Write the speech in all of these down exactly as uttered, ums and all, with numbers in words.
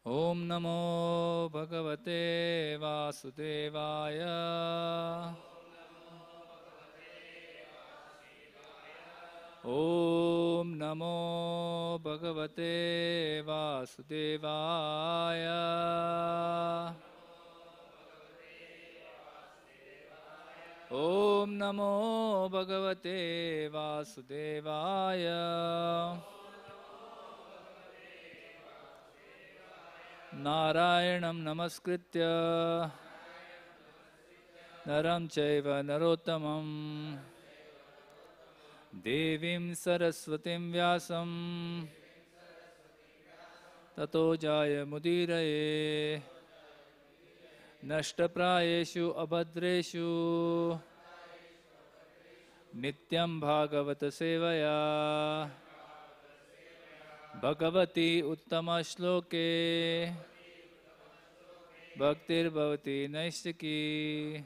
Om Namo Bhagavate Vasudevaya. Om Namo Bhagavate Vasudevaya. Om Namo Bhagavate Vasudevaya. Narayanam Namaskritya Naram Chaiva Narottamam Devim Saraswatim Vyasam Tato Jaya Mudiraye Nashtaprayeshu Abhadreshu Nityam Bhagavata Sevaya Bhagavati Uttama Shloke Bhaktir Bhavati Naistiki.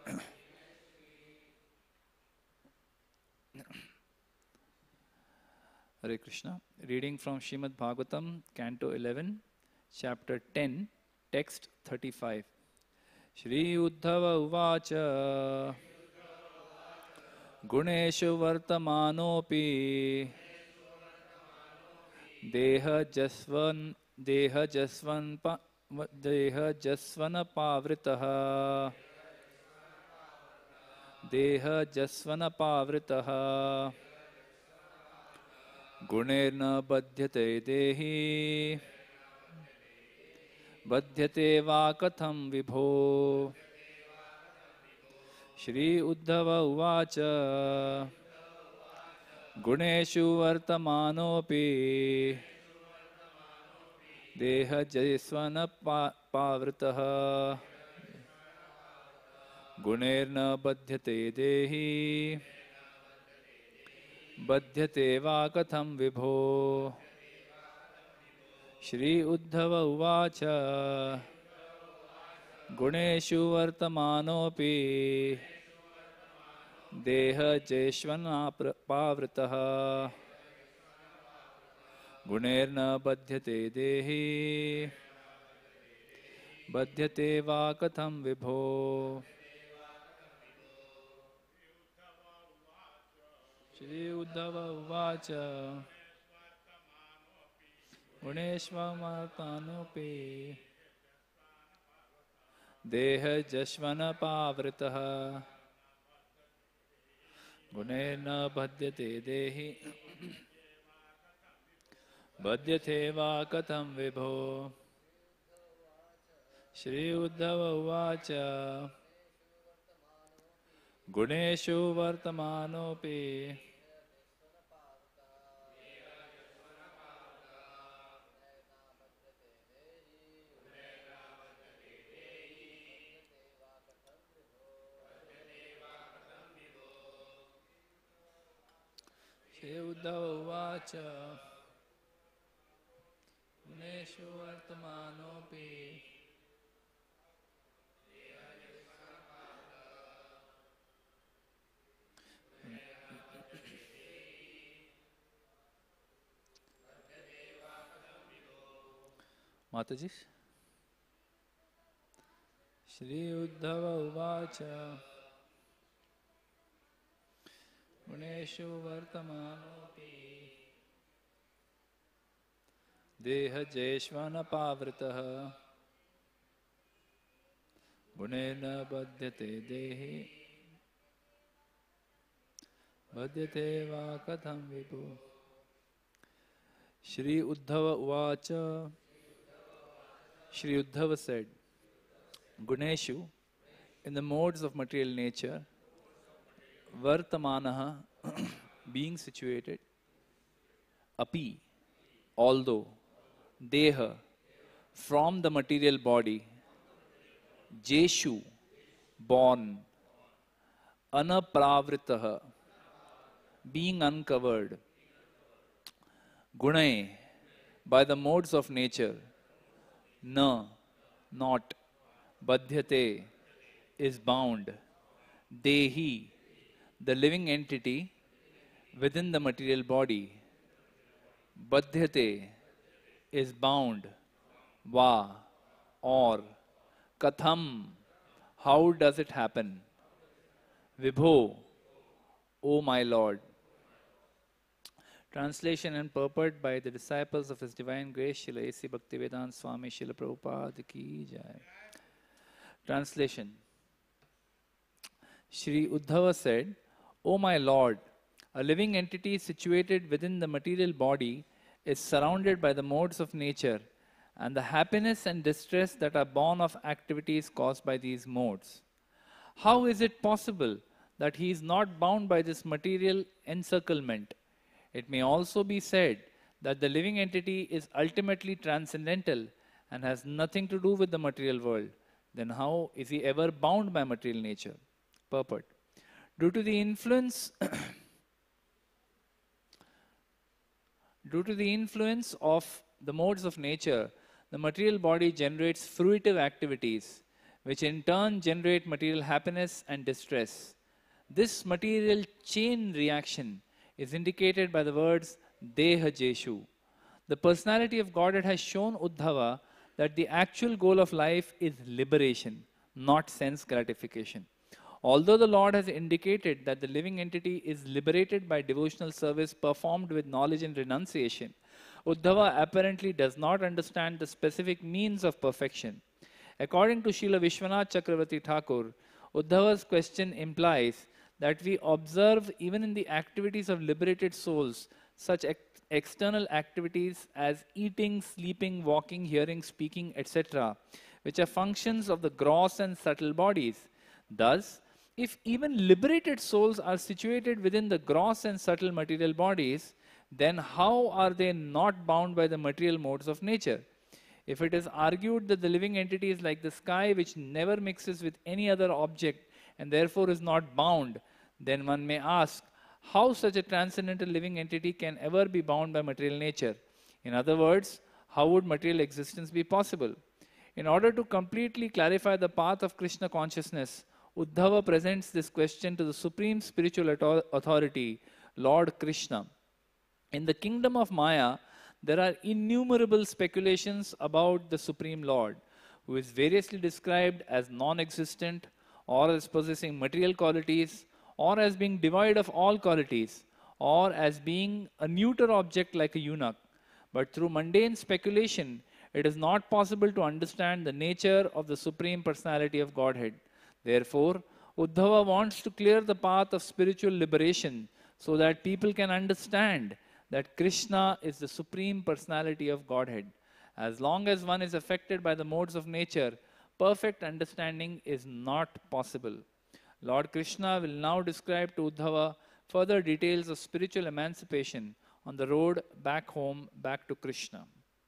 Hare Krishna. Reading from Srimad Bhagvatam, Canto eleven, Chapter ten, Text thirty-five. Shri Uddhava Uvacha Guneshu Vartamanopi Deha Jasvan Deha Jasvan pa, Deha Jasvana Pavritaha Deha Jasvana Pavritaha Gunerna Badhyate Dehi Badhyate Va Katham Vibho. Shri Uddhava Uvacha Guneshu Vartamanopi Deha Jasvana Pavritaha Gunerna Badhyate Dehi Badhyate Va Katham Vibho. Shri Uddhava Uvacha Guneshu Vartamanopi Deha Jeshvana Pavritaha Gunerna Badhyate Dehi Badhyate Va Katham Vibho. Shri Uddhava Uvacha Guneshvamartanopi Deha Jashvana Pavritaha Gunerna Badhyate Dehi Badhyate Va Katham Vibho. Shri Uddhava Uvacha Guneshu Vartamanopi Shri Uddhava Uvacha Guneshu Vartamanopi Mataji. Shri Uddhava Uvacha Guneshu Vartamanopi Deha Jeshvana Pavritaha Gunena Badhyate Dehi Badhyate Va Katham Vibhu. Shri Uddhava Uvacha Shri Uddhava said, Guneshu, in the modes of material nature, Vartamanaha, being situated, Api, although, Deha, from the material body, Jeshu, born, Anapravritaha, being uncovered, Gunai, by the modes of nature, Na, not, Badhyate, is bound, Dehi, the living entity within the material body, Badhyate, is bound, Va, or, Katham, how does it happen? Vibho, O my Lord. Translation and purport by the disciples of His Divine Grace, Srila A C Bhaktivedanta Swami Srila Prabhupada Ki Jai. Translation. Shri Uddhava said, O my Lord, a living entity situated within the material body is surrounded by the modes of nature and the happiness and distress that are born of activities caused by these modes. How is it possible that he is not bound by this material encirclement? It may also be said that the living entity is ultimately transcendental and has nothing to do with the material world. Then how is he ever bound by material nature? Purport. Due to the influence due to the influence of the modes of nature, the material body generates fruitive activities, which in turn generate material happiness and distress. This material chain reaction is indicated by the words Deha Jeshu. The personality of Godhead has shown Uddhava that the actual goal of life is liberation, not sense gratification. Although the Lord has indicated that the living entity is liberated by devotional service performed with knowledge and renunciation, Uddhava apparently does not understand the specific means of perfection. According to Srila Vishwanath Chakravarti Thakur, Uddhava's question implies that we observe even in the activities of liberated souls such ex external activities as eating, sleeping, walking, hearing, speaking, et cetera, which are functions of the gross and subtle bodies. Thus, if even liberated souls are situated within the gross and subtle material bodies, then how are they not bound by the material modes of nature? If it is argued that the living entity is like the sky which never mixes with any other object and therefore is not bound, then one may ask how such a transcendental living entity can ever be bound by material nature. In other words, how would material existence be possible? In order to completely clarify the path of Krishna consciousness, Uddhava presents this question to the supreme spiritual authority, Lord Krishna. In the kingdom of Maya, there are innumerable speculations about the Supreme Lord, who is variously described as non-existent, or as possessing material qualities, or as being devoid of all qualities, or as being a neuter object like a eunuch. But through mundane speculation, it is not possible to understand the nature of the Supreme Personality of Godhead. Therefore, Uddhava wants to clear the path of spiritual liberation so that people can understand that Krishna is the Supreme Personality of Godhead. As long as one is affected by the modes of nature, perfect understanding is not possible. Lord Krishna will now describe to Uddhava further details of spiritual emancipation on the road back home, back to Krishna.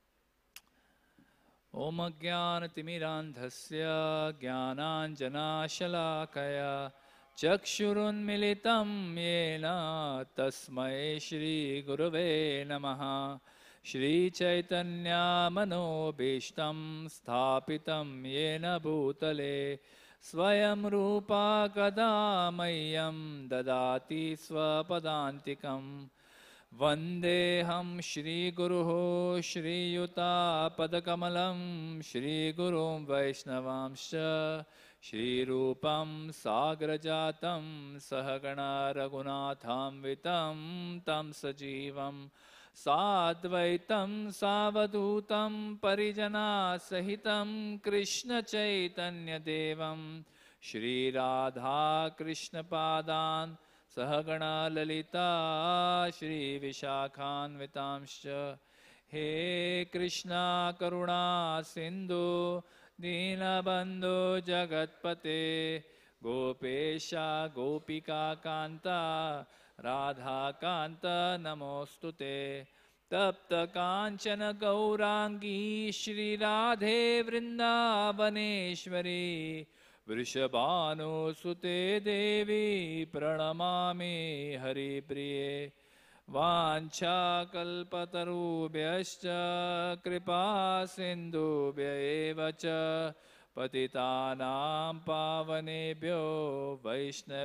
Om Ajnanatimirandhasya Jnananjana Shalakaya Chakshurunmilitam Yena Tasmai Shri Gurave Namaha Shri Chaitanya Manobhishtam Sthapitam Yena Bhutale Swayam Rupa Kadamayam Dadati Swapadantikam Vandeham Shri Guruho Shri Yuta Padakamalam Shri Gurum Vaishnavamsha Shri Rupam Sagrajatam Sahagana Raghunatham Vitam Tam Sajivam Sadvaitam Savadutam Parijana Sahitam Krishna Chaitanya Devam Shri Radha Krishna Padan Sahagana Lalita Shri Vishakhan Vitamscha He Krishna Karuna Sindhu Dinabandhu Jagatpate Gopesha Gopika Kanta Radha Kanta Namostute Tapta Kanchana Gaurangi Shri Radhe Vrindavaneshwari Vrishabhanu Sute Devi Pranamami Hari Priye Vancha Kalpatarubhyascha Kripa Sindhubhya Evacha Patitanam Pavanebhyo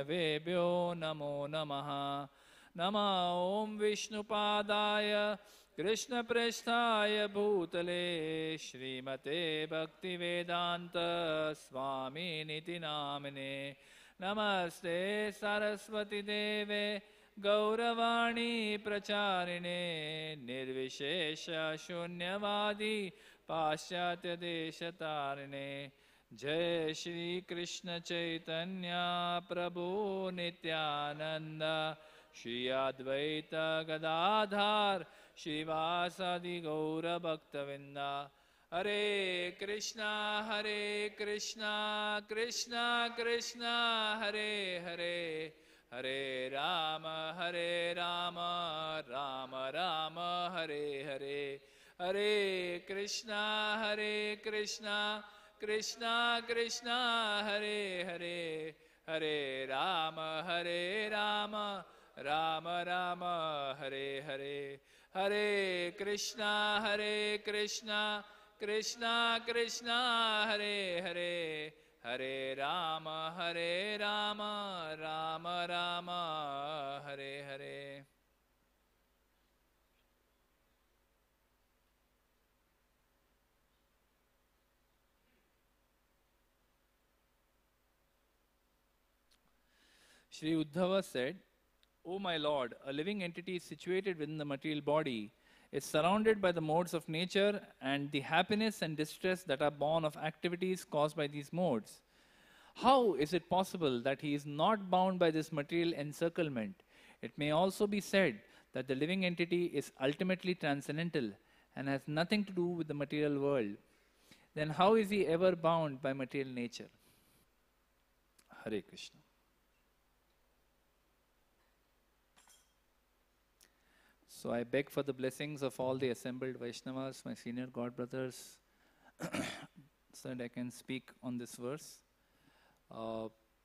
Vaishnavebhyo Namo Namaha Nama Om Vishnupadaya Krishna Prasthaya Bhutale Srimate Bhaktivedanta Swami Niti Namine Namaste Saraswati Deve Gauravani Pracharine Nirvishesha Shunyavadi Paschatya Deshatarine Jai Shri Krishna Chaitanya Prabhu Nityananda Shri Advaita Gadadhar Shivasadi Gaura Bhaktavinda Hare Krishna Hare Krishna Krishna Krishna Hare Hare Hare Rama Hare Rama Rama Rama Hare Hare Hare Krishna Hare Krishna Krishna Krishna Hare Hare Hare Rama Hare Rama Rama Rama Hare Hare Hare Krishna Hare Krishna Krishna Krishna Hare Hare Hare Rama Hare Rama Rama Rama Hare Hare. Sri Uddhava said, O my Lord, a living entity situated within the material body is surrounded by the modes of nature and the happiness and distress that are born of activities caused by these modes. How is it possible that he is not bound by this material encirclement? It may also be said that the living entity is ultimately transcendental and has nothing to do with the material world. Then how is he ever bound by material nature? Hare Krishna. So I beg for the blessings of all the assembled Vaishnavas, my senior God brothers, so that I can speak on this verse. Uh,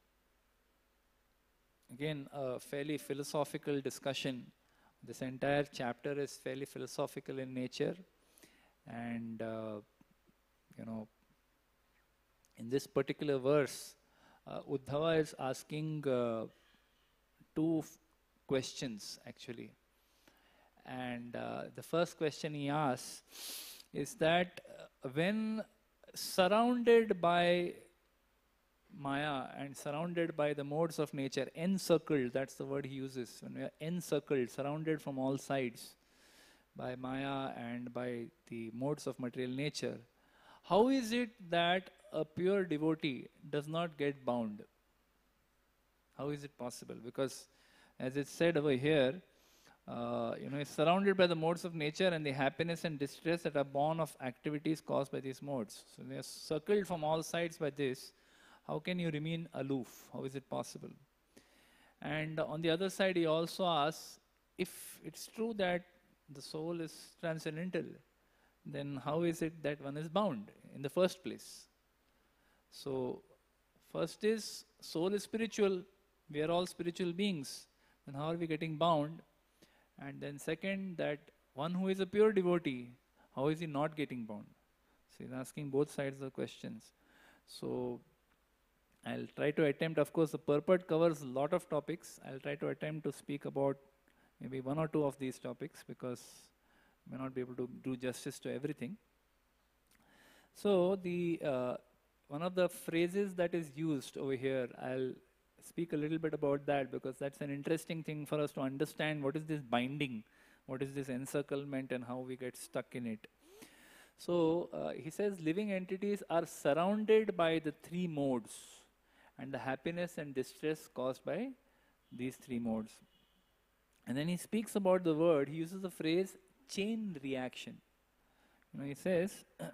again, a fairly philosophical discussion. This entire chapter is fairly philosophical in nature. And, uh, you know, in this particular verse, uh, Uddhava is asking uh, two f- questions, actually. And uh, the first question he asks is that uh, when surrounded by Maya and surrounded by the modes of nature, encircled, that's the word he uses, when we are encircled, surrounded from all sides by Maya and by the modes of material nature, how is it that a pure devotee does not get bound? How is it possible? Because as it's said over here, Uh, you know, is surrounded by the modes of nature and the happiness and distress that are born of activities caused by these modes. So they are circled from all sides by this. How can you remain aloof? How is it possible? And uh, on the other side, he also asks, if it's true that the soul is transcendental, then how is it that one is bound in the first place? So, first is, soul is spiritual. We are all spiritual beings. Then how are we getting bound? And then second, that one who is a pure devotee, how is he not getting bound? So he's asking both sides of the questions. So I'll try to attempt, of course, the purport covers a lot of topics. I'll try to attempt to speak about maybe one or two of these topics because I may not be able to do justice to everything. So the uh, one of the phrases that is used over here, I'll speak a little bit about that because that's an interesting thing for us to understand. What is this binding? What is this encirclement and how we get stuck in it? So uh, he says living entities are surrounded by the three modes and the happiness and distress caused by these three modes. And then he speaks about the word, he uses the phrase chain reaction. You know, he says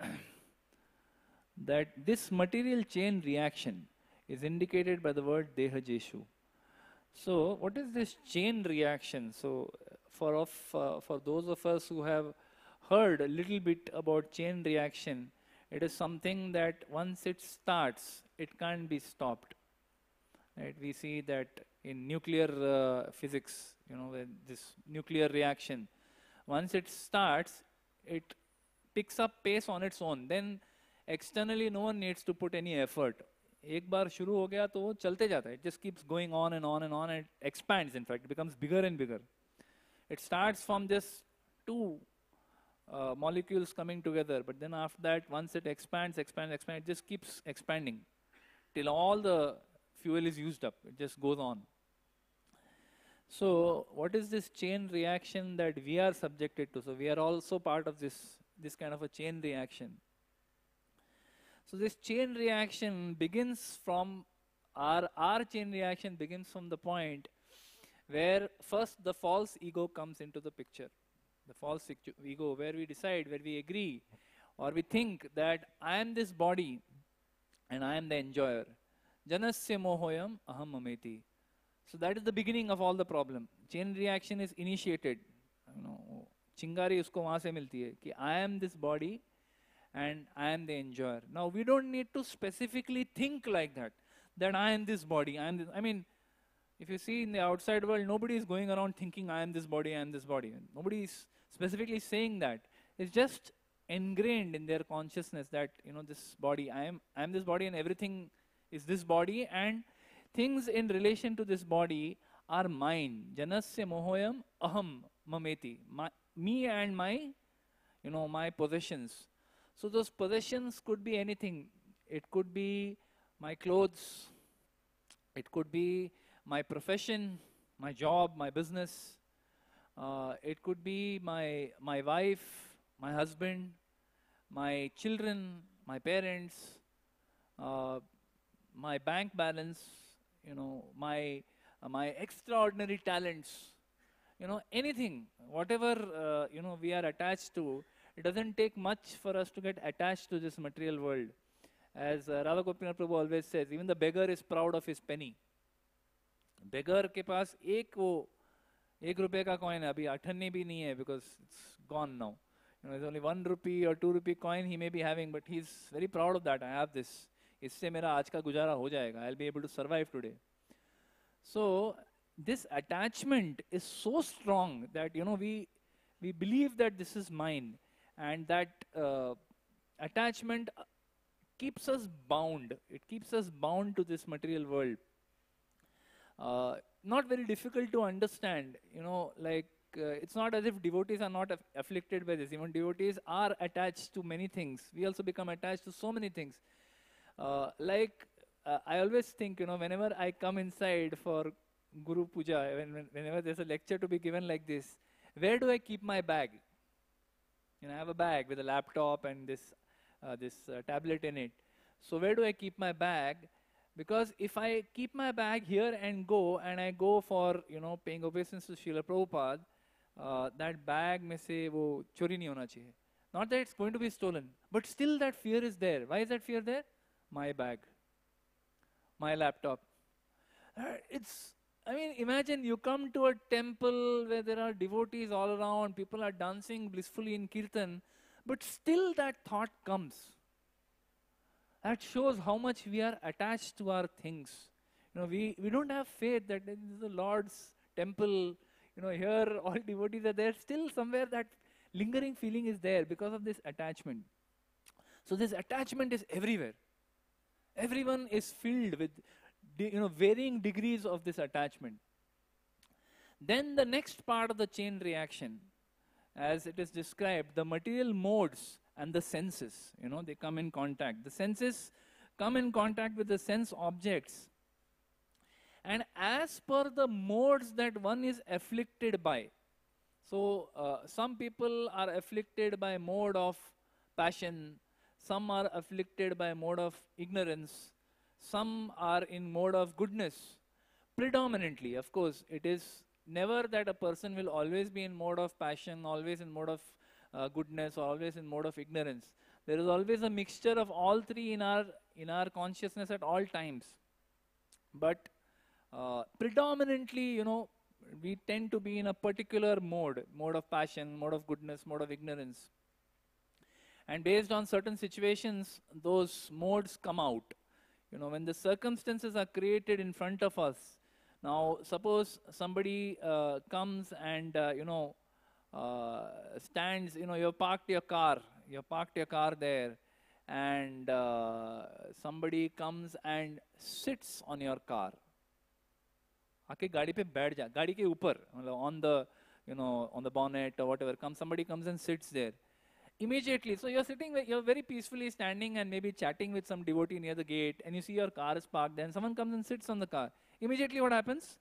that this material chain reaction is indicated by the word dehajeshu. So what is this chain reaction? So for, of, uh, for those of us who have heard a little bit about chain reaction, it is something that once it starts, it can't be stopped. Right? We see that in nuclear uh, physics, you know, this nuclear reaction, once it starts, it picks up pace on its own. Then externally, no one needs to put any effort. एक बार शुरू हो गया तो वो चलते जाता है. It just keeps going on and on and on and it expands. In fact, it becomes bigger and bigger. It starts from just two uh, molecules coming together, but then after that, once it expands, expands, expands, it just keeps expanding till all the fuel is used up. It just goes on. So what is this chain reaction that we are subjected to? So we are also part of this, this kind of a chain reaction. So this chain reaction begins from, our, our chain reaction begins from the point where first the false ego comes into the picture. The false ego, where we decide, where we agree, or we think that I am this body and I am the enjoyer. Janasya mohoyam aham mameti. So that is the beginning of all the problem. Chain reaction is initiated. You know, chingari usko wahan se milti hai ki I am this body and I am the enjoyer. Now we don't need to specifically think like that, that I am this body, I am this. I mean, if you see in the outside world, nobody is going around thinking I am this body, I am this body. Nobody is specifically saying that. It's just ingrained in their consciousness that, you know, this body, I am, I am this body and everything is this body, and things in relation to this body are mine. Janasya mohoyam aham mameti. My, me and my, you know, my possessions. So those possessions could be anything. It could be my clothes. It could be my profession, my job, my business. Uh, it could be my, my wife, my husband, my children, my parents, uh, my bank balance, you know, my, uh, my extraordinary talents, you know, anything, whatever, uh, you know, we are attached to. It doesn't take much for us to get attached to this material world. As uh, Radha Prabhu always says, even the beggar is proud of his penny. Beggar के पास एक वो एक रुपए का coin है, अभी अठन्नी भी नहीं है, because it's gone now. You know, there's only one rupee or two rupee coin he may be having, but he's very proud of that. I have this. इससे मेरा आज का गुजारा हो जाएगा. I'll be able to survive today. So this attachment is so strong that, you know, we we believe that this is mine, and that uh, attachment keeps us bound. It keeps us bound to this material world. Uh, not very difficult to understand, you know, like uh, it's not as if devotees are not aff afflicted by this. Even devotees are attached to many things. We also become attached to so many things. Uh, like uh, I always think, you know, whenever I come inside for Guru Puja, when, when, whenever there's a lecture to be given like this, where do I keep my bag? You know, I have a bag with a laptop and this, uh, this uh, tablet in it. So where do I keep my bag? Because if I keep my bag here and go, and I go for, you know, paying obeisance to Srila Prabhupada, uh, that bag mein se wo chori nahi hona chahiye. Not that it's going to be stolen, but still that fear is there. Why is that fear there? My bag, my laptop. Uh, it's, I mean, imagine you come to a temple where there are devotees all around, people are dancing blissfully in kirtan, but still that thought comes. That shows how much we are attached to our things. You know, we, we don't have faith that this is the Lord's temple. You know, here all devotees are there. Still somewhere that lingering feeling is there because of this attachment. So this attachment is everywhere. Everyone is filled with, you know, varying degrees of this attachment. Then the next part of the chain reaction, as it is described, the material modes and the senses, you know, they come in contact. The senses come in contact with the sense objects. And as per the modes that one is afflicted by, so uh, some people are afflicted by mode of passion, some are afflicted by mode of ignorance, some are in mode of goodness. Predominantly, of course, it is never that a person will always be in mode of passion, always in mode of Uh, goodness, or always in mode of ignorance. There is always a mixture of all three in our in our consciousness at all times. But uh, predominantly, you know, we tend to be in a particular mode, mode of passion, mode of goodness, mode of ignorance. And based on certain situations, those modes come out. You know, when the circumstances are created in front of us. Now, suppose somebody uh, comes and, uh, you know, Uh, stands, you know, you've parked your car, you've parked your car there, and uh, somebody comes and sits on your car. आके गाड़ी पे बैठ जा, गाड़ी के ऊपर, on the, you know, on the bonnet or whatever, comes somebody comes and sits there. Immediately, so you're sitting, you're very peacefully standing and maybe chatting with some devotee near the gate, and you see your car is parked, then someone comes and sits on the car. Immediately what happens?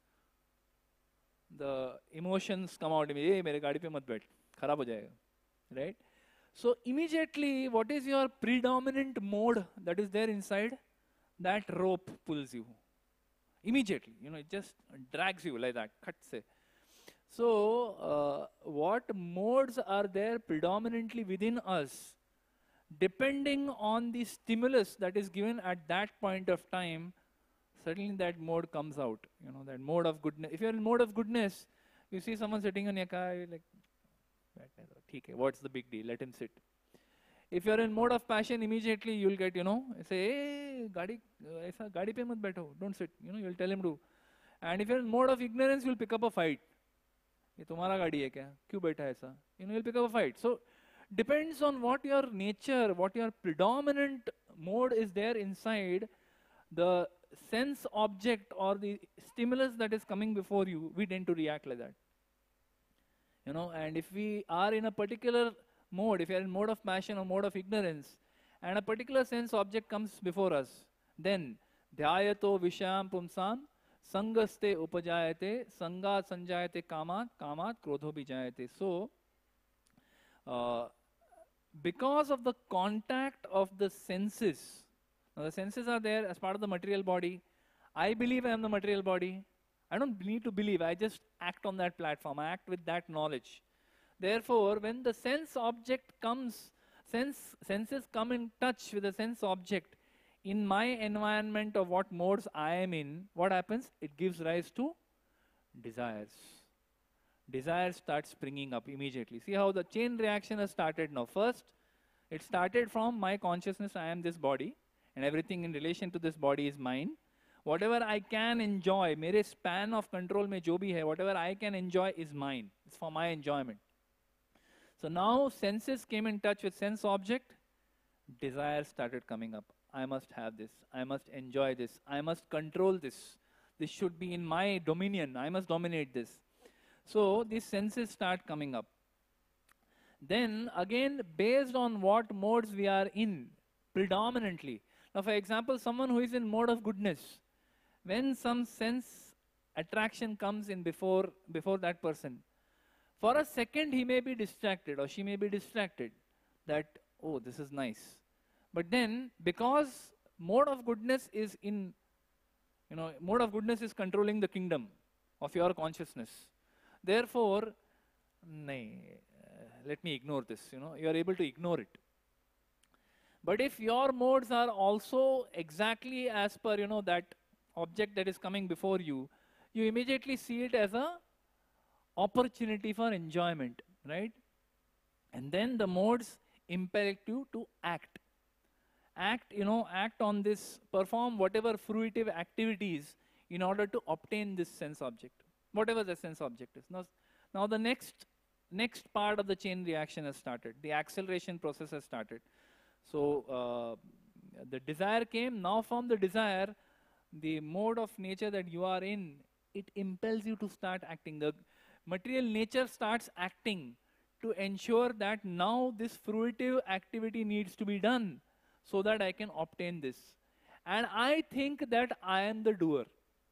The emotions come out. Hey, mere gaadi pe mat baith, kharab ho jayega, right? So immediately, what is your predominant mode that is there inside? That rope pulls you. Immediately, you know, it just drags you like that, cut se. So, uh, what modes are there predominantly within us, depending on the stimulus that is given at that point of time, certainly that mode comes out, you know, that mode of goodness. If you're in mode of goodness, you see someone sitting on your car, you're like, okay, what's the big deal? Let him sit. If you're in mode of passion, immediately you'll get, you know, say, hey, gaadi, aisa, gaadi pe mat baitho, don't sit, you know, you'll tell him to. And if you're in mode of ignorance, you'll pick up a fight. ये तुम्हारा गाड़ी है क्या? क्यों बैठा है ऐसा? You know, you'll pick up a fight. So, depends on what your nature, what your predominant mode is there inside, the sense object or the stimulus that is coming before you, we tend to react like that. You know, and if we are in a particular mode, if you are in mode of passion or mode of ignorance, and a particular sense object comes before us, then dhyayato visham pumsam sangaste upajayate sanga sanjayate kamat kamat krodho bijayate. So, uh, because of the contact of the senses, now the senses are there as part of the material body. I believe I am the material body. I don't need to believe, I just act on that platform, I act with that knowledge. Therefore, when the sense object comes, sense, senses come in touch with the sense object, in my environment of what modes I am in, what happens? It gives rise to desires. Desire starts springing up immediately. See how the chain reaction has started now. First, it started from my consciousness, I am this body, and everything in relation to this body is mine. Whatever I can enjoy, mere span of control mein jo bhi hai, whatever I can enjoy is mine. It's for my enjoyment. So now senses came in touch with sense object, desire started coming up. I must have this, I must enjoy this, I must control this. This should be in my dominion, I must dominate this. So these senses start coming up. Then again, based on what modes we are in, predominantly. Now for example, someone who is in mode of goodness, when some sense attraction comes in before, before that person, for a second he may be distracted or she may be distracted that, oh, this is nice. But then, because mode of goodness is in, you know, mode of goodness is controlling the kingdom of your consciousness. Therefore, nahi, uh, let me ignore this, you know, you are able to ignore it. But if your modes are also exactly as per, you know, that object that is coming before you, you immediately see it as a opportunity for enjoyment, right? And then the modes impel you to act. Act, you know, act on this, perform whatever fruitive activities in order to obtain this sense object, whatever the sense object is. Now, now the next, next part of the chain reaction has started. The acceleration process has started. So, uh, the desire came. Now from the desire, the mode of nature that you are in, it impels you to start acting. The material nature starts acting to ensure that now this fruitive activity needs to be done so that I can obtain this. And I think that I am the doer.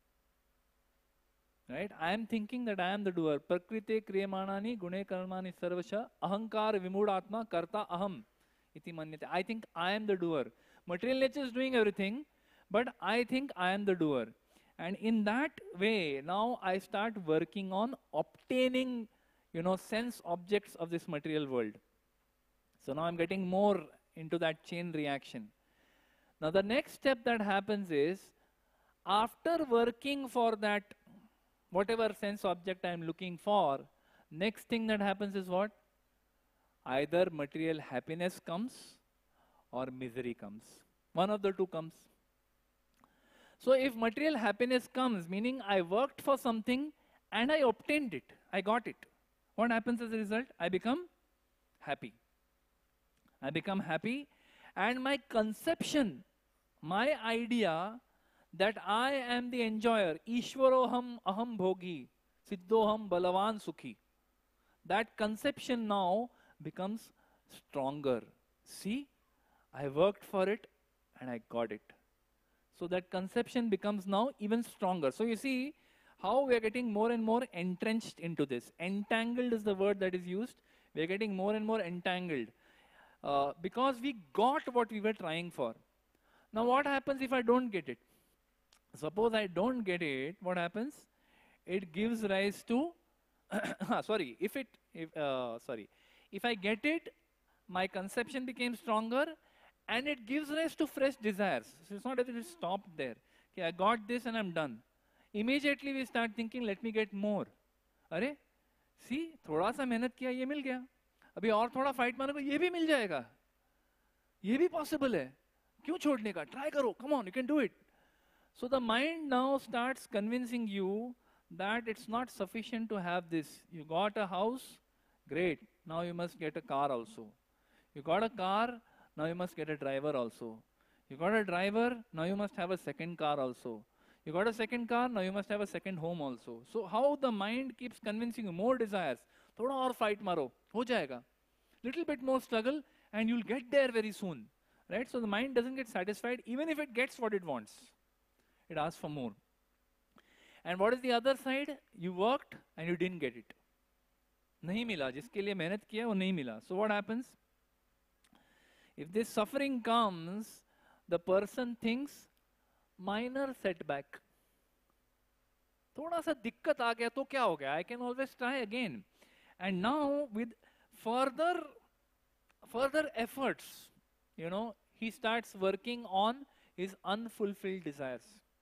Right? I am thinking that I am the doer. Prakrite kriyamanani gune karmani sarvasha ahankar vimudatma karta aham iti manyate. I think I am the doer. Material nature is doing everything, but I think I am the doer. And in that way, now I start working on obtaining, you know, sense objects of this material world. So now I'm getting more into that chain reaction. Now the next step that happens is, after working for that, whatever sense object I'm looking for, next thing that happens is what? Either material happiness comes or misery comes. One of the two comes. So if material happiness comes, meaning I worked for something and I obtained it, I got it. What happens as a result? I become happy. I become happy, and my conception, my idea that I am the enjoyer, Ishwaroham aham bhogi, siddhoham balavan sukhi, that conception now becomes stronger. See, I worked for it and I got it. So that conception becomes now even stronger. So you see how we are getting more and more entrenched into this. Entangled is the word that is used. We are getting more and more entangled uh, because we got what we were trying for. Now what happens if I don't get it? Suppose I don't get it, what happens? It gives rise to, sorry, if it, if, uh, sorry, if I get it, my conception became stronger and it gives rise to fresh desires. So it's not that it stopped there. Okay, I got this and I'm done. Immediately we start thinking, let me get more. अरे, see, थोड़ा सा मेहनत किया ये मिल गया. अभी और थोड़ा फाइट मारो ये भी मिल जाएगा. ये भी possible है. क्यों छोड़ने का? Try करो. Come on, you can do it. So the mind now starts convincing you that it's not sufficient to have this. You got a house, great. Now you must get a car also. You got a car, now you must get a driver also. You got a driver, now you must have a second car also. You got a second car, now you must have a second home also. So how the mind keeps convincing you, more desires. Thoda aur fight maro, ho jayega. Little bit more struggle and you'll get there very soon. Right? So the mind doesn't get satisfied even if it gets what it wants. It asks for more. And what is the other side? You worked and you didn't get it. Nahi mila, jiske liye mehnat kiya wo nahi mila. So what happens? If this suffering comes, the person thinks minor setback. Thoda sa dikkat aa gaya to kya ho gaya? I can always try again. And now with further further efforts, you know, he starts working on his unfulfilled desires.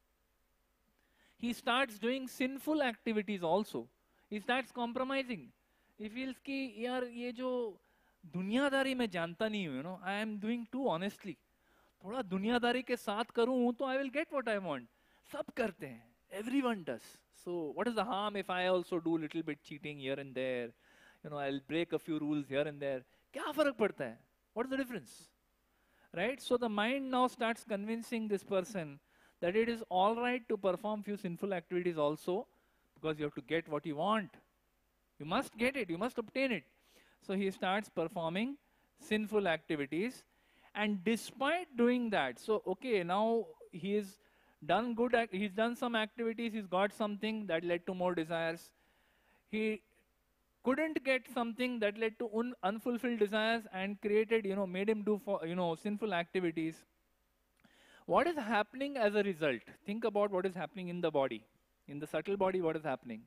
He starts doing sinful activities also. He starts compromising. He feels कि यार ये जो दुनियादारी मैं जानता नहीं हूँ, you know, I am doing too honestly. थोड़ा दुनियादारी के साथ करूँ तो I will get what I want. सब करते हैं. Everyone does. So what is the harm if I also do little bit cheating here and there? You know, I'll break a few rules here and there. क्या फर्क पड़ता है? What is the difference? Right? So the mind now starts convincing this person that it is all right to perform few sinful activities also because you have to get what you want. You must get it, you must obtain it. So he starts performing sinful activities, and despite doing that, so okay, now he is done good, he's done some activities, he's got something that led to more desires. He couldn't get something that led to un unfulfilled desires and created, you know, made him do, for, you know, sinful activities. What is happening as a result? Think about what is happening in the body. In the subtle body, what is happening?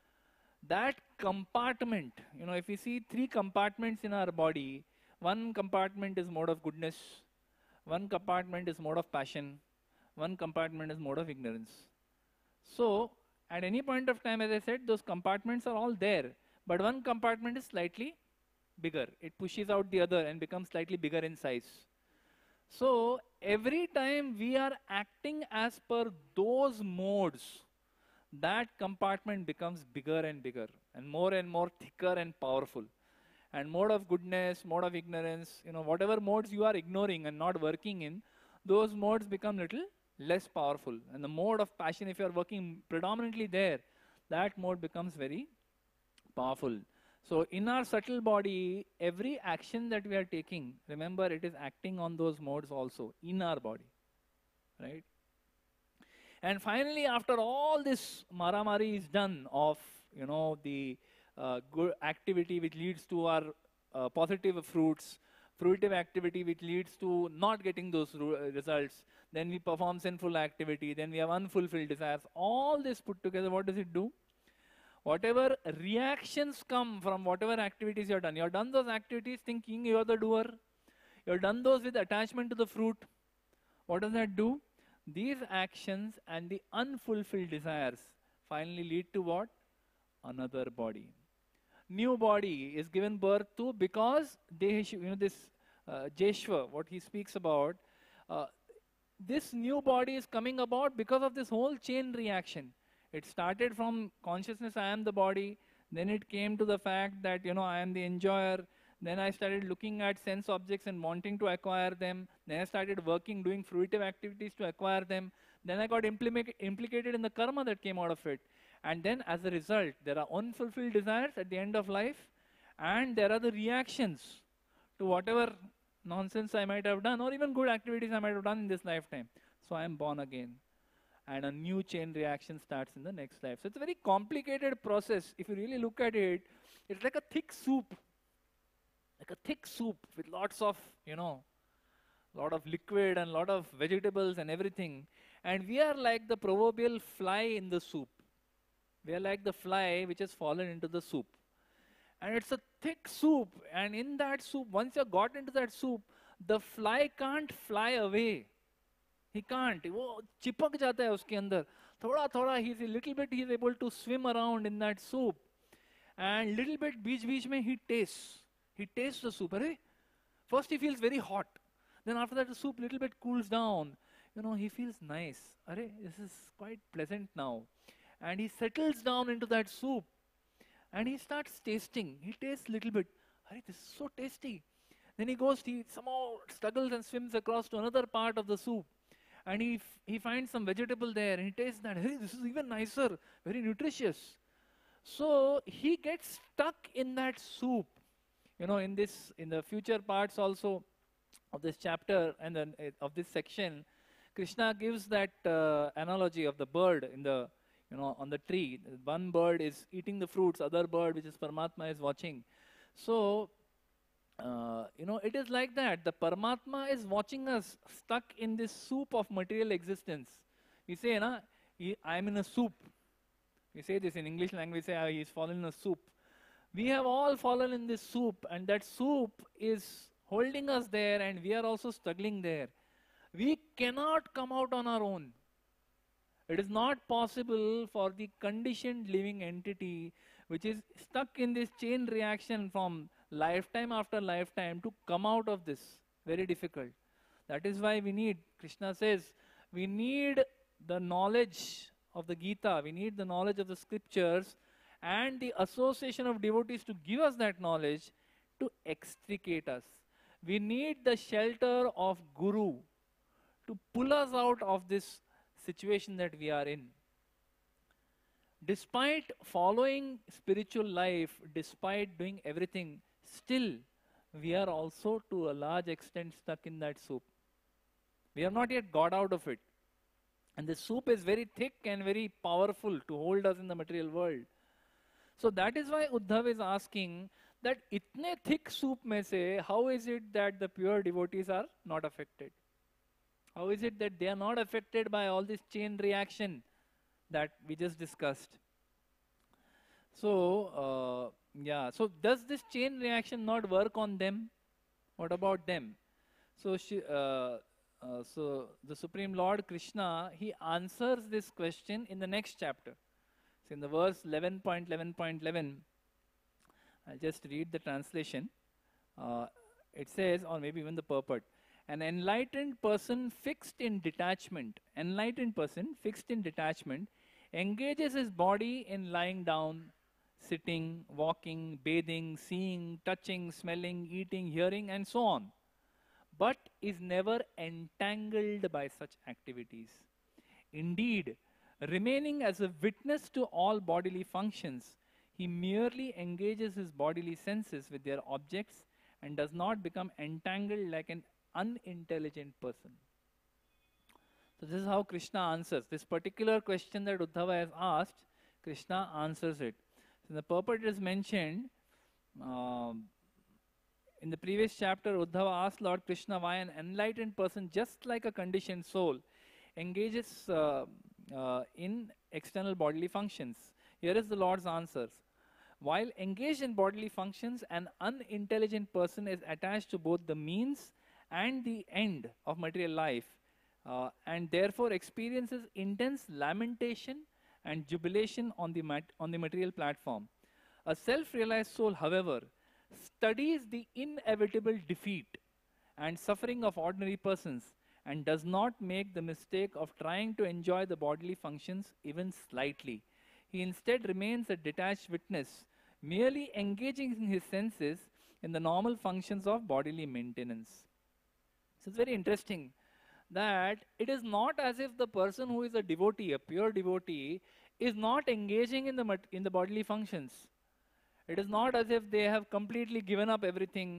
That compartment, you know, if we see three compartments in our body, one compartment is mode of goodness, one compartment is mode of passion, one compartment is mode of ignorance. So, at any point of time, as I said, those compartments are all there, but one compartment is slightly bigger. It pushes out the other and becomes slightly bigger in size. So, every time we are acting as per those modes, that compartment becomes bigger and bigger and more and more thicker and powerful. And mode of goodness, mode of ignorance, you know, whatever modes you are ignoring and not working in, those modes become little less powerful. And the mode of passion, if you are working predominantly there, that mode becomes very powerful. So in our subtle body, every action that we are taking, remember it is acting on those modes also in our body, right? And finally, after all this maramari is done of, you know, the uh, good activity which leads to our uh, positive fruits, fruitive activity which leads to not getting those results, then we perform sinful activity, then we have unfulfilled desires. All this put together, what does it do? Whatever reactions come from whatever activities you have done, you have done those activities thinking you are the doer. You have done those with attachment to the fruit. What does that do? These actions and the unfulfilled desires finally lead to what? Another body. New body is given birth to because they, you know, this uh, Jeshwa, what he speaks about, uh, this new body is coming about because of this whole chain reaction. It started from consciousness, I am the body. Then it came to the fact that, you know, I am the enjoyer. Then I started looking at sense objects and wanting to acquire them. Then I started working, doing fruitive activities to acquire them. Then I got implicated in the karma that came out of it. And then as a result, there are unfulfilled desires at the end of life. And there are the reactions to whatever nonsense I might have done, or even good activities I might have done in this lifetime. So I am born again. And a new chain reaction starts in the next life. So it's a very complicated process. If you really look at it, it's like a thick soup. Like a thick soup with lots of, you know, lot of liquid and lot of vegetables and everything. And we are like the proverbial fly in the soup. We are like the fly which has fallen into the soup. And it's a thick soup. And in that soup, once you got into that soup, the fly can't fly away. He can't. वो चिपक जाता है उसके अंदर. थोड़ा थोड़ा he's a little bit he's able to swim around in that soup. And little bit बीच बीच में he tastes. He tastes the soup. अरे, first he feels very hot. Then after that the soup little bit cools down. You know, he feels nice. Arey, this is quite pleasant now. And he settles down into that soup. And he starts tasting. He tastes little bit. Arey, this is so tasty. Then he goes, he somehow struggles and swims across to another part of the soup. And he, he finds some vegetable there. And he tastes that. Hey, this is even nicer. Very nutritious. So he gets stuck in that soup. You know, in this, in the future parts also of this chapter and then uh, of this section, Krishna gives that uh, analogy of the bird in the, you know, on the tree. One bird is eating the fruits, other bird, which is Paramatma, is watching. So, uh, you know, it is like that. The Paramatma is watching us stuck in this soup of material existence. We say, na, I am in a soup. We say this in English language, we say, he is fallen in a soup. We have all fallen in this soup, and that soup is holding us there, and we are also struggling there. We cannot come out on our own. It is not possible for the conditioned living entity which is stuck in this chain reaction from lifetime after lifetime to come out of this. Very difficult. That is why we need, Krishna says, we need the knowledge of the Gita, we need the knowledge of the scriptures and the association of devotees to give us that knowledge to extricate us. We need the shelter of Guru to pull us out of this situation that we are in. Despite following spiritual life, despite doing everything, still we are also to a large extent stuck in that soup. We have not yet got out of it. And the soup is very thick and very powerful to hold us in the material world. So that is why Uddhav is asking that itne thick soup mein se, how is it that the pure devotees are not affected? How is it that they are not affected by all this chain reaction that we just discussed? So, uh, yeah, so does this chain reaction not work on them? What about them? So, she, uh, uh, so the Supreme Lord Krishna, he answers this question in the next chapter. So in the verse eleven point eleven point eleven, I'll just read the translation. Uh, it says, or maybe even the purport, an enlightened person fixed in detachment, enlightened person fixed in detachment, engages his body in lying down, sitting, walking, bathing, seeing, touching, smelling, eating, hearing, and so on, but is never entangled by such activities. Indeed, remaining as a witness to all bodily functions, he merely engages his bodily senses with their objects and does not become entangled like an unintelligent person. So this is how Krishna answers. This particular question that Uddhava has asked, Krishna answers it. So the purport is mentioned um, in the previous chapter. Uddhava asked Lord Krishna why an enlightened person, just like a conditioned soul, engages uh, uh, in external bodily functions. Here is the Lord's answers. While engaged in bodily functions, an unintelligent person is attached to both the means and the end of material life, uh, and therefore experiences intense lamentation and jubilation on the, mat on the material platform. A self-realized soul, however, studies the inevitable defeat and suffering of ordinary persons and does not make the mistake of trying to enjoy the bodily functions even slightly. He instead remains a detached witness, merely engaging in his senses in the normal functions of bodily maintenance. So it's very interesting that it is not as if the person who is a devotee, a pure devotee, is not engaging in the, in the bodily functions. It is not as if they have completely given up everything.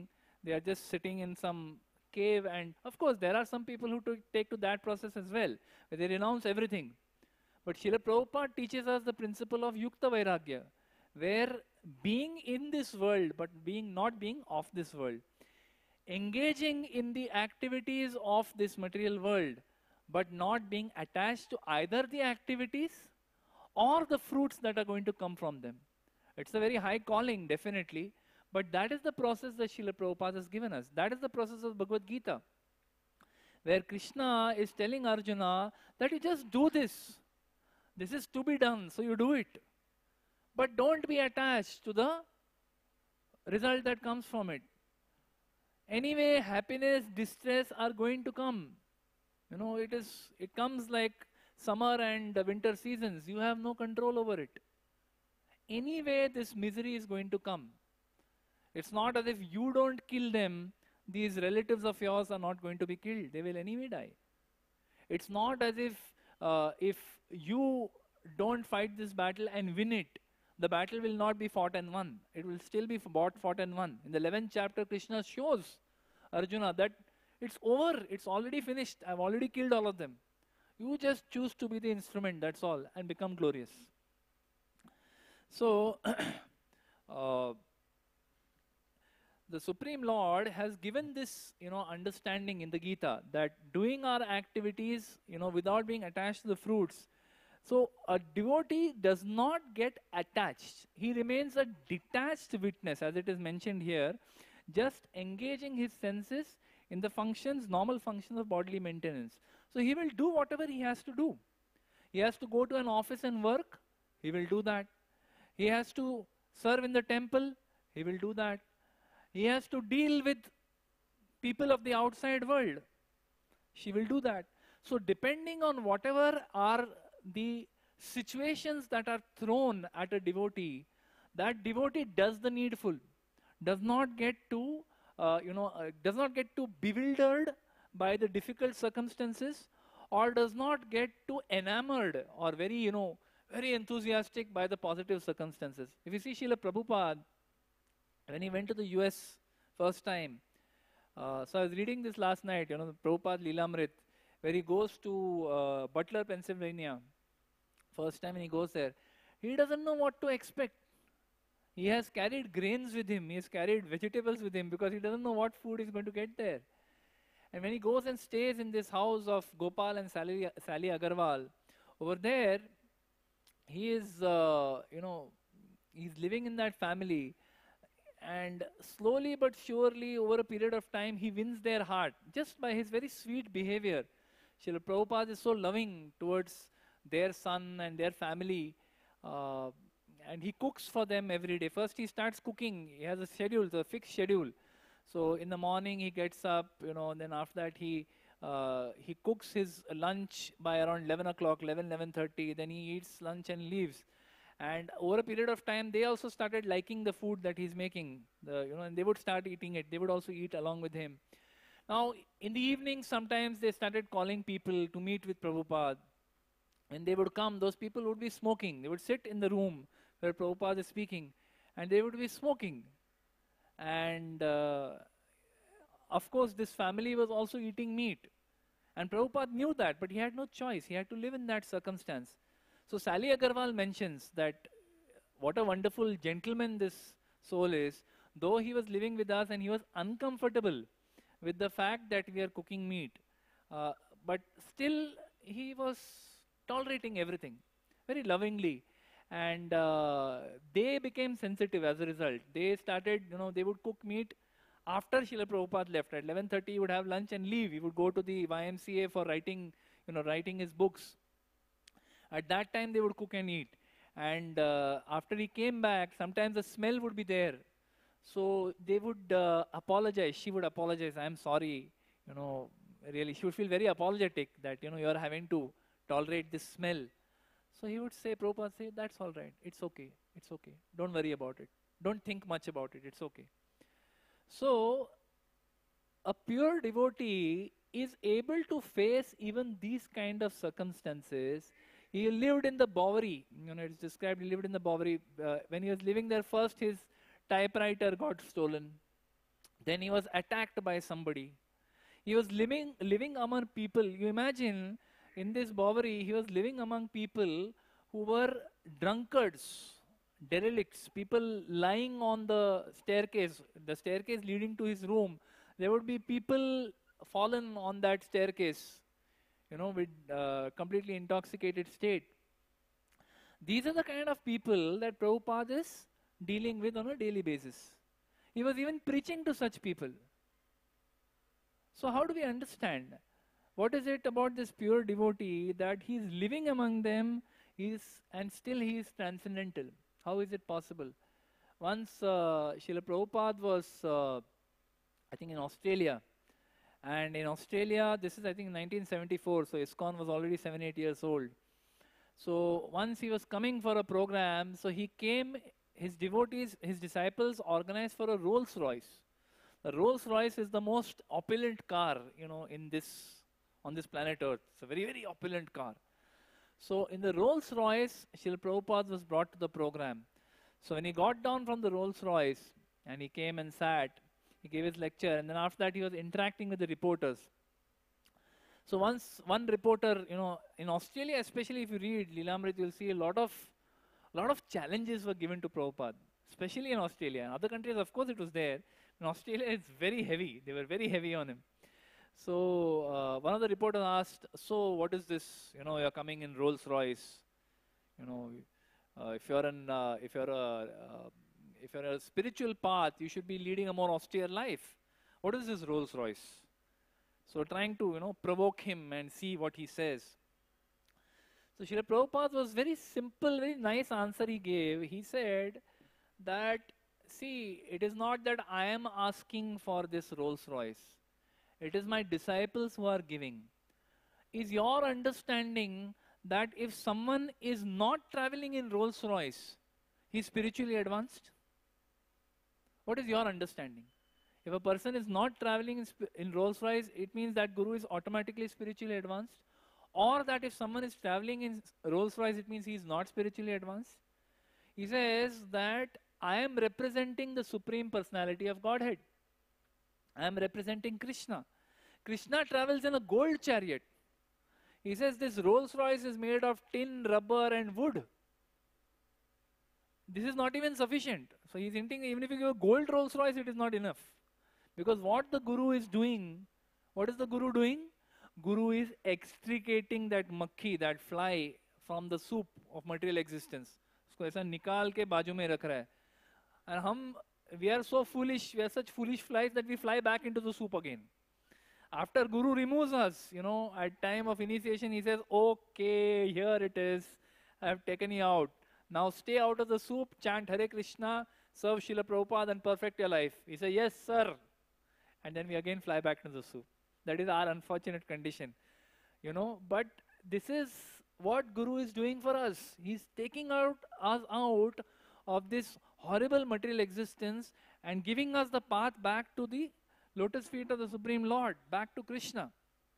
They are just sitting in some cave, and of course there are some people who to take to that process as well, where they renounce everything. But Srila Prabhupada teaches us the principle of Yukta Vairagya, where being in this world, but being not being of this world. Engaging in the activities of this material world, but not being attached to either the activities or the fruits that are going to come from them. It's a very high calling, definitely, but that is the process that Srila Prabhupada has given us. That is the process of Bhagavad Gita, where Krishna is telling Arjuna that you just do this. This is to be done, so you do it. But don't be attached to the result that comes from it. Anyway, happiness, distress are going to come. You know, it is, it comes like summer and winter seasons. You have no control over it. Anyway, this misery is going to come. It's not as if you don't kill them, these relatives of yours are not going to be killed. They will anyway die. It's not as if uh, if you don't fight this battle and win it, the battle will not be fought and won. It will still be fought, fought and won. In the eleventh chapter, Krishna shows Arjuna that it's over, it's already finished. I've already killed all of them. You just choose to be the instrument, that's all, and become glorious. So, uh, the Supreme Lord has given this, you know, understanding in the Gita that doing our activities, you know, without being attached to the fruits. So a devotee does not get attached. He remains a detached witness, as it is mentioned here, just engaging his senses in the functions, normal functions of bodily maintenance. So he will do whatever he has to do. He has to go to an office and work, he will do that. He has to serve in the temple, he will do that. He has to deal with people of the outside world, she will do that. So depending on whatever are the situations that are thrown at a devotee, that devotee does the needful, does not get too, uh, you know, uh, does not get too bewildered by the difficult circumstances, or does not get too enamored or very, you know, very enthusiastic by the positive circumstances. If you see Srila Prabhupada, when he went to the U S first time, uh, so I was reading this last night, you know, the Prabhupada Leelamrit, where he goes to uh, Butler, Pennsylvania. First time when he goes there, he doesn't know what to expect. He has carried grains with him, he has carried vegetables with him, because he doesn't know what food he's going to get there. And when he goes and stays in this house of Gopal and Sally, Sally Agarwal, over there, he is, uh, you know, he's living in that family, and slowly but surely, over a period of time, he wins their heart, just by his very sweet behavior. Srila Prabhupada is so loving towards their son and their family, uh, and he cooks for them every day. First he starts cooking, he has a schedule, a fixed schedule. So in the morning he gets up, you know, and then after that he uh, he cooks his lunch by around eleven o'clock, eleven, eleven thirty, then he eats lunch and leaves. And over a period of time, they also started liking the food that he's making, the, you know, and they would start eating it. They would also eat along with him. Now, in the evening, sometimes they started calling people to meet with Prabhupada. When they would come, those people would be smoking. They would sit in the room where Prabhupada is speaking, and they would be smoking. And uh, of course, this family was also eating meat. And Prabhupada knew that, but he had no choice. He had to live in that circumstance. So Sally Agarwal mentions that what a wonderful gentleman this soul is, though he was living with us and he was uncomfortable with the fact that we are cooking meat. Uh, but still, he was tolerating everything very lovingly. And uh, they became sensitive as a result. They started, you know, they would cook meat after Srila Prabhupada left. At eleven thirty, he would have lunch and leave. He would go to the Y M C A for writing, you know, writing his books. At that time, they would cook and eat. And uh, after he came back, sometimes the smell would be there. So they would uh, apologize. She would apologize. I'm sorry. You know, really, she would feel very apologetic that, you know, you're having to tolerate this smell. So he would say, Prabhupada say, that's all right. It's okay. It's okay. Don't worry about it. Don't think much about it. It's okay. So a pure devotee is able to face even these kind of circumstances. He lived in the Bowery, you know, it's described, he lived in the Bowery. Uh, when he was living there, first his typewriter got stolen. Then he was attacked by somebody. He was living, living among people. You imagine, in this Bovary, he was living among people who were drunkards, derelicts, people lying on the staircase, the staircase leading to his room. There would be people fallen on that staircase, you know, with uh, completely intoxicated state. These are the kind of people that Prabhupada is dealing with on a daily basis. He was even preaching to such people. So how do we understand? What is it about this pure devotee that he is living among them is, and still he is transcendental? How is it possible? Once uh, Srila Prabhupada was, uh, I think in Australia, and in Australia, this is I think nineteen seventy-four, so ISKCON was already seven, eight years old. So once he was coming for a program, so he came, his devotees, his disciples organized for a Rolls Royce. The Rolls Royce is the most opulent car, you know, in this, on this planet Earth. It's a very, very opulent car. So in the Rolls Royce, Srila Prabhupada was brought to the program. So when he got down from the Rolls Royce and he came and sat, he gave his lecture, and then after that he was interacting with the reporters. So once one reporter, you know, in Australia especially, if you read Leelamrit, you'll see a lot of, lot of challenges were given to Prabhupada, especially in Australia. In other countries, of course, it was there. In Australia, it's very heavy. They were very heavy on him. So uh, one of the reporters asked, so what is this? You know, you're coming in Rolls Royce. You know, uh, if you're an, uh, if you're a, uh, if you're a spiritual path, you should be leading a more austere life. What is this Rolls Royce? So trying to, you know, provoke him and see what he says. So Srila Prabhupada was very simple, very nice answer he gave. He said that, see, it is not that I am asking for this Rolls Royce. It is my disciples who are giving. Is your understanding that if someone is not traveling in Rolls Royce, he is spiritually advanced? What is your understanding? If a person is not traveling in, in Rolls Royce, it means that Guru is automatically spiritually advanced? Or that if someone is traveling in Rolls Royce, it means he is not spiritually advanced? He says that I am representing the Supreme Personality of Godhead. I am representing Krishna. Krishna travels in a gold chariot. He says this Rolls Royce is made of tin, rubber and wood. This is not even sufficient. So he's hinting, even if you give a gold Rolls Royce, it is not enough. Because what the Guru is doing, what is the Guru doing? Guru is extricating that makhi, that fly from the soup of material existence. उसको ऐसा निकाल के बाजू में रख रहा है. And हम, we are so foolish, we are such foolish flies that we fly back into the soup again. After Guru removes us, you know, at time of initiation, he says, okay, here it is. I have taken you out. Now stay out of the soup, chant Hare Krishna, serve Srila Prabhupada and perfect your life. He says, yes, sir. And then we again fly back into the soup. That is our unfortunate condition. You know, but this is what Guru is doing for us. He's taking out us out of this horrible material existence and giving us the path back to the lotus feet of the Supreme Lord, back to Krishna.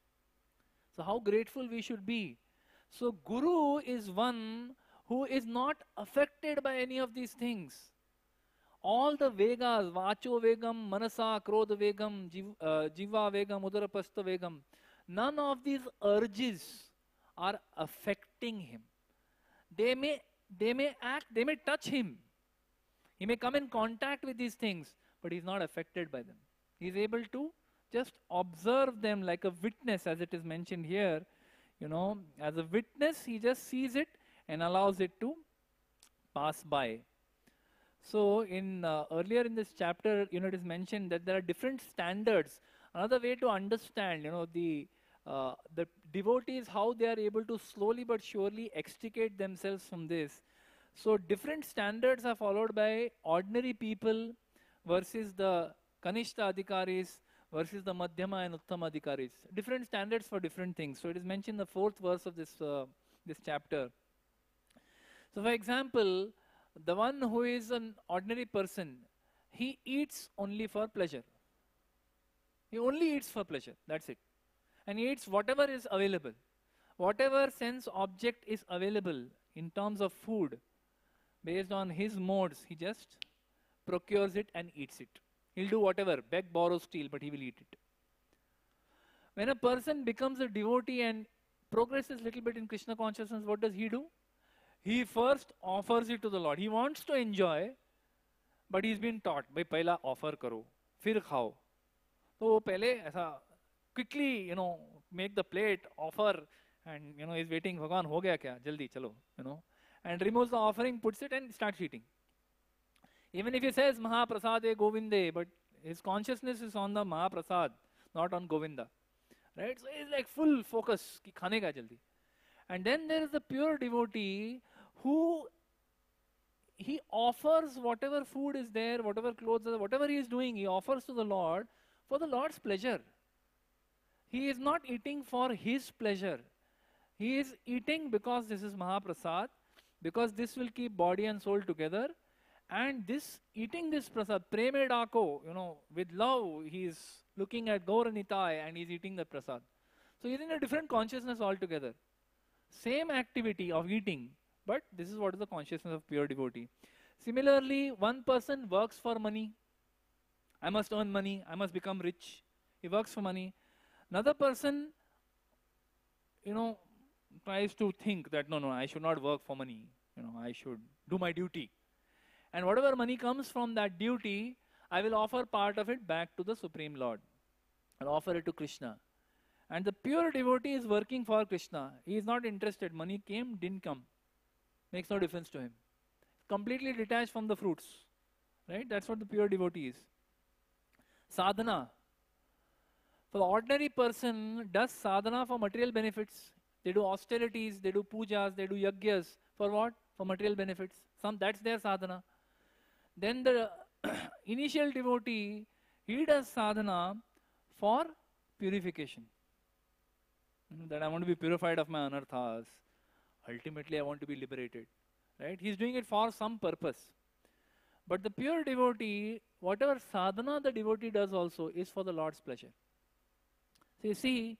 So how grateful we should be. So Guru is one who is not affected by any of these things. All the Vegas, Vacho Vegam, Manasa, Krodha Vegam, uh, Jiva Vegam, Udarapastha Vegam, none of these urges are affecting him. They may, they may act, they may touch him. He may come in contact with these things, but he's not affected by them. He's able to just observe them like a witness, as it is mentioned here. You know, as a witness, he just sees it and allows it to pass by. So in uh, earlier in this chapter, you know, it is mentioned that there are different standards. Another way to understand, you know, the uh, the devotees, how they are able to slowly but surely extricate themselves from this. So different standards are followed by ordinary people versus the Kanishta Adhikaris versus the Madhyama and Uttama Adhikaris. Different standards for different things. So it is mentioned in the fourth verse of this, uh, this chapter. So for example, the one who is an ordinary person, he eats only for pleasure. He only eats for pleasure, that's it. And he eats whatever is available. Whatever sense object is available in terms of food, based on his modes, he just procures it and eats it. He'll do whatever, beg, borrow, steal, but he will eat it. When a person becomes a devotee and progresses a little bit in Krishna consciousness, what does he do? He first offers it to the Lord. He wants to enjoy, but he's been taught, भाई पहला offer करो, फिर खाओ. तो वो पहले ऐसा quickly, you know, make the plate, offer, and you know, he's waiting, भगवान हो गया क्या, जल्दी चलो, you know, and removes the offering, puts it and starts eating. Even if he says Mahaprasade Govinde, but his consciousness is on the Mahaprasad, not on Govinda. Right? So he's like full focus, ki khane ka jaldi. And then there is the pure devotee who he offers whatever food is there, whatever clothes, whatever he is doing, he offers to the Lord for the Lord's pleasure. He is not eating for his pleasure. He is eating because this is Mahaprasad, because this will keep body and soul together. And this, eating this prasad, preme dako, you know, with love, he is looking at Gauranitai and he's eating the prasad. So he's in a different consciousness altogether. Same activity of eating, but this is what is the consciousness of pure devotee. Similarly, one person works for money. I must earn money, I must become rich. He works for money. Another person, you know, tries to think that, no, no, I should not work for money. You know, I should do my duty. And whatever money comes from that duty, I will offer part of it back to the Supreme Lord. I'll offer it to Krishna. And the pure devotee is working for Krishna. He is not interested. Money came, didn't come. Makes no difference to him. Completely detached from the fruits. Right? That's what the pure devotee is. Sadhana. For the ordinary person, does sadhana for material benefits. They do austerities, they do pujas, they do yagyas. For what? For material benefits. Some, that's their sadhana. Then the initial devotee, he does sadhana for purification. That I want to be purified of my anarthas. Ultimately, I want to be liberated. Right? He's doing it for some purpose. But the pure devotee, whatever sadhana the devotee does also is for the Lord's pleasure. So you see,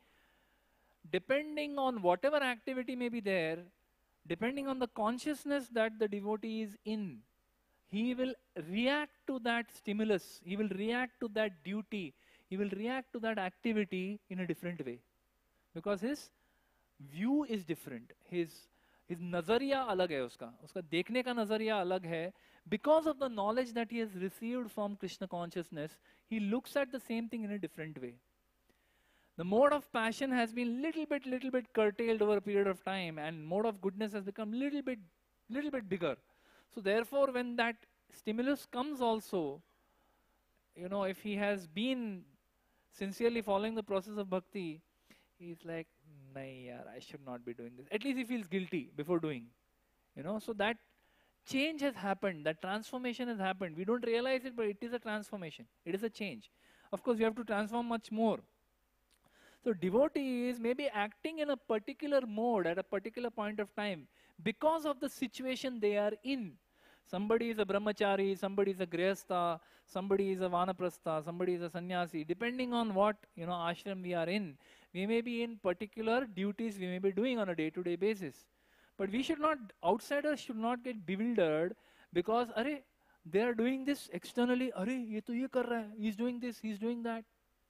depending on whatever activity may be there, depending on the consciousness that the devotee is in, he will react to that stimulus, he will react to that duty, he will react to that activity in a different way. Because his view is different, his, his nazariya alag hai uska, uska dekhne ka nazariya alag hai. Because of the knowledge that he has received from Krishna consciousness, he looks at the same thing in a different way. The mode of passion has been little bit, little bit curtailed over a period of time, and mode of goodness has become little bit, little bit bigger. So therefore, when that stimulus comes also, you know, if he has been sincerely following the process of bhakti, he's like, nahi yaar, I should not be doing this. At least he feels guilty before doing, you know. So that change has happened, that transformation has happened. We don't realize it, but it is a transformation. It is a change. Of course, we have to transform much more. So devotees may be acting in a particular mode at a particular point of time because of the situation they are in. Somebody is a brahmachari, somebody is a grihastha, somebody is a vanaprastha, somebody is a sannyasi. Depending on what, you know, ashram we are in, we may be in particular duties we may be doing on a day-to-day basis. But we should not, outsiders should not get bewildered because, arey, they are doing this externally, arey, ye to ye kar raha hai, he's doing this, he's doing that.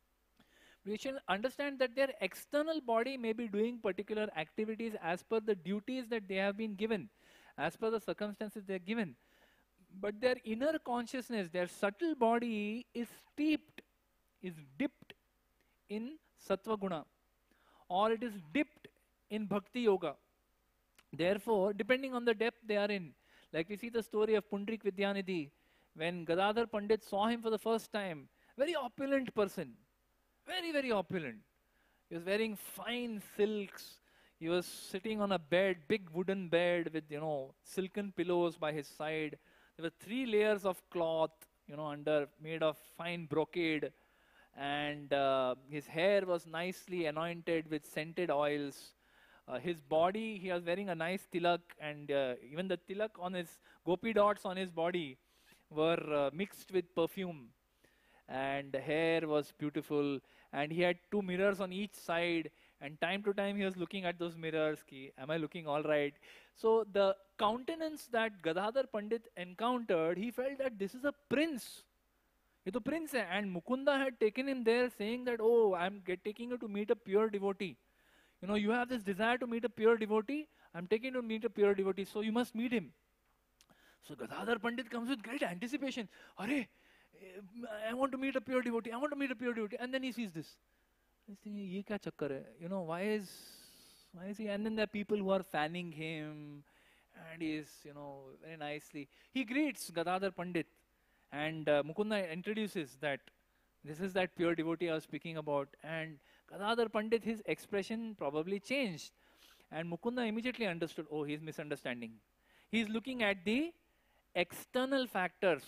We should understand that their external body may be doing particular activities as per the duties that they have been given, as per the circumstances they are given. But their inner consciousness, their subtle body is steeped, is dipped in sattva guna, or it is dipped in bhakti yoga. Therefore, depending on the depth they are in, like we see the story of Pundrik Vidyanidhi, when Gadadhar Pandit saw him for the first time, very opulent person, very, very opulent. He was wearing fine silks. He was sitting on a bed, big wooden bed with, you know, silken pillows by his side. There were three layers of cloth, you know, under, made of fine brocade. And uh, his hair was nicely anointed with scented oils. Uh, his body, he was wearing a nice tilak, and uh, even the tilak on his, gopi dots on his body were uh, mixed with perfume. And the hair was beautiful, and he had two mirrors on each side, and time to time he was looking at those mirrors, ki, am I looking all right? So the countenance that Gadadhar Pandit encountered, he felt that this is a prince. ये तो prince है. And Mukunda had taken him there saying that, oh, I'm get, taking you to meet a pure devotee. You know, you have this desire to meet a pure devotee. I'm taking you to meet a pure devotee, so you must meet him. So Gadadhar Pandit comes with great anticipation. Arey, I want to meet a pure devotee. I want to meet a pure devotee. And then he sees this. He's thinking, ye kya chakkar hai? You know, why is, why is he? And then there are people who are fanning him. And he is, you know, very nicely. He greets Gadadhar Pandit. And uh, Mukunda introduces that this is that pure devotee I was speaking about. And Gadadhar Pandit, his expression probably changed. And Mukunda immediately understood, oh, he's misunderstanding. He's looking at the external factors.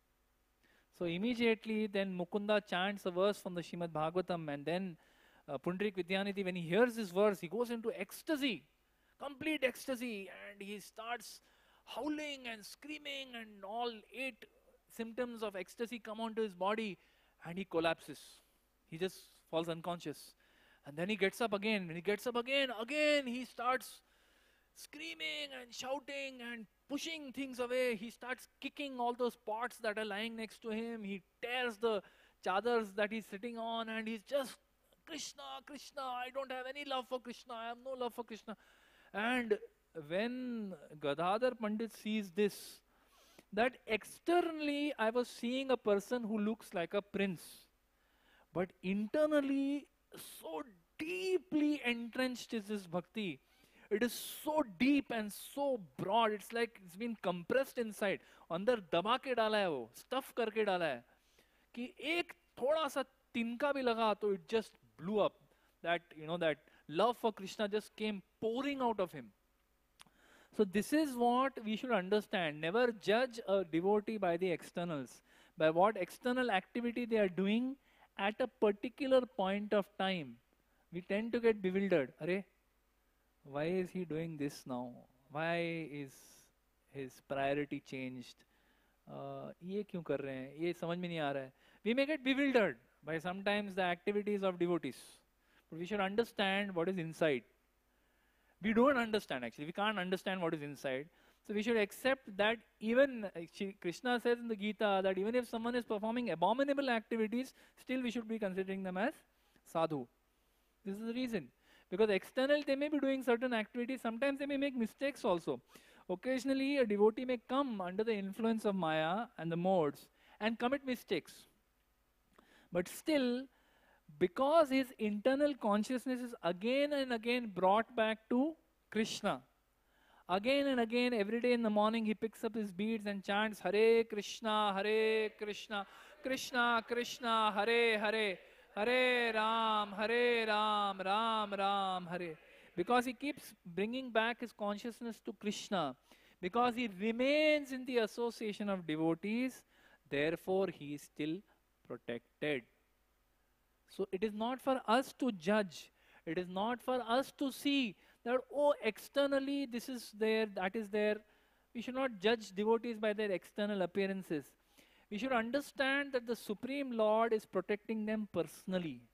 So immediately then Mukunda chants a verse from the Srimad Bhagvatam, and then uh, Pundrik Vidyanidhi, when he hears this verse, he goes into ecstasy, complete ecstasy, and he starts howling and screaming, and all eight symptoms of ecstasy come onto his body, and he collapses. He just falls unconscious. And then he gets up again. When he gets up again, again he starts screaming and shouting and pushing things away. He starts kicking all those pots that are lying next to him. He tears the chadars that he's sitting on, and he's just, Krishna, Krishna, I don't have any love for Krishna, I have no love for Krishna. And when Gadadhar Pandit sees this, that externally I was seeing a person who looks like a prince, but internally so deeply entrenched is this bhakti. It is so deep and so broad. It's like it's been compressed inside. अंदर दबा के डाला है वो, stuff करके डाला है, कि एक थोड़ा सा तिनका भी लगा तो it just blew up. That, you know, that love for Krishna just came pouring out of him. So this is what we should understand. Never judge a devotee by the externals, by what external activity they are doing at a particular point of time. We tend to get bewildered. Arey, why is he doing this now? Why is his priority changed? Uh, ये क्यों कर रहे हैं? ये समझ में नहीं आ रहा है. We may get bewildered by sometimes the activities of devotees. But we should understand what is inside. We don't understand actually. We can't understand what is inside. So we should accept that even actually, Krishna says in the Gita that even if someone is performing abominable activities, still we should be considering them as sadhu. This is the reason. Because external, they may be doing certain activities. Sometimes they may make mistakes also. Occasionally, a devotee may come under the influence of Maya and the modes and commit mistakes. But still, because his internal consciousness is again and again brought back to Krishna, again and again, every day in the morning, he picks up his beads and chants Hare Krishna, Hare Krishna, Krishna Krishna, Hare Hare, Hare Ram, Hare Ram, Ram Ram, Hare. Because he keeps bringing back his consciousness to Krishna, because he remains in the association of devotees, therefore he is still protected. So it is not for us to judge. It is not for us to see that, oh, externally this is there, that is there. We should not judge devotees by their external appearances. We should understand that the Supreme Lord is protecting them personally.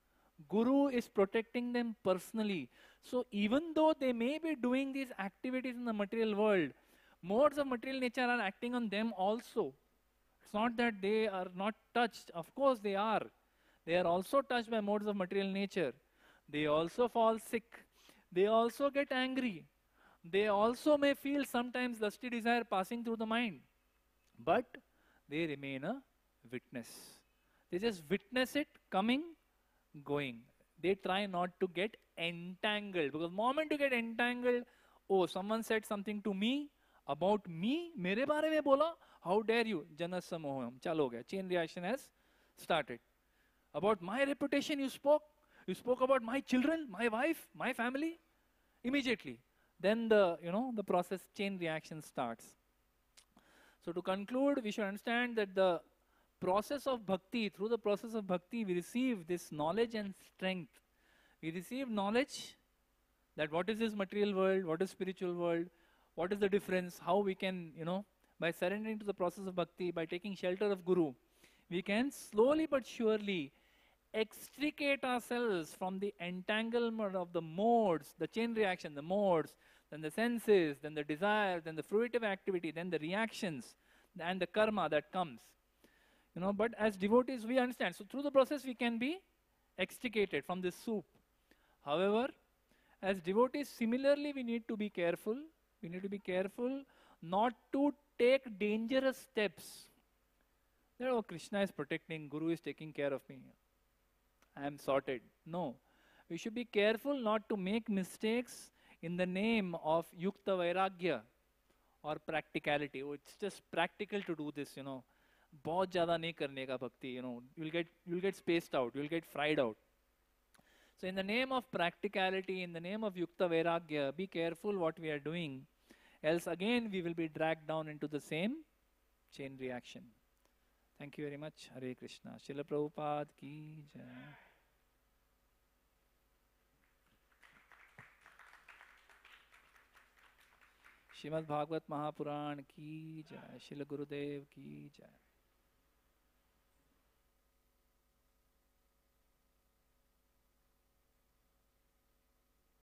Guru is protecting them personally. So even though they may be doing these activities in the material world, modes of material nature are acting on them also. It's not that they are not touched. Of course they are. They are also touched by modes of material nature. They also fall sick. They also get angry. They also may feel sometimes lusty desire passing through the mind. But they remain a witness. They just witness it coming, going. They try not to get entangled. Because the moment you get entangled, oh, someone said something to me, about me, mere baare mein bola, how dare you? Janasya moham. Chalo ho gaya. Chain reaction has started. About my reputation you spoke. You spoke about my children, my wife, my family. Immediately. Then the, you know, the process chain reaction starts. So to conclude, we should understand that the process of bhakti, through the process of bhakti, we receive this knowledge and strength. We receive knowledge that what is this material world, what is spiritual world, what is the difference, how we can, you know, by surrendering to the process of bhakti, by taking shelter of Guru, we can slowly but surely extricate ourselves from the entanglement of the modes, the chain reaction, the modes, then the senses, then the desire, then the fruitive activity, then the reactions, and the karma that comes. You know, but as devotees, we understand. So through the process, we can be extricated from this soup. However, as devotees, similarly, we need to be careful. We need to be careful not to take dangerous steps. You know, Krishna is protecting, Guru is taking care of me. I am sorted. No. We should be careful not to make mistakes in the name of Yukta Vairagya or practicality. Oh, it's just practical to do this, you know. बहुत ज़्यादा नहीं करने का भक्ति, you know. You'll get, you'll get spaced out, you'll get fried out. So in the name of practicality, in the name of Yukta Vairagya, be careful what we are doing. Else again we will be dragged down into the same chain reaction. Thank you very much. Hare Krishna. Srila Prabhupada ki jai. Srimad Bhagvat Mahapuran ki jai. Srila Gurudev ki jai.